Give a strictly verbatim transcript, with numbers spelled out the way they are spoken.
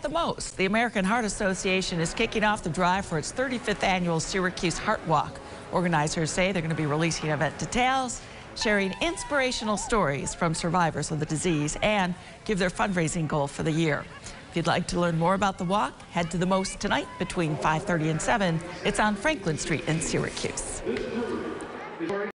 The most. The American Heart Association is kicking off the drive for its thirty-fifth annual Syracuse Heart Walk. Organizers say they're going to be releasing event details, sharing inspirational stories from survivors of the disease, and give their fundraising goal for the year. If you'd like to learn more about the walk, head to the most tonight between five thirty and seven. It's on Franklin Street in Syracuse.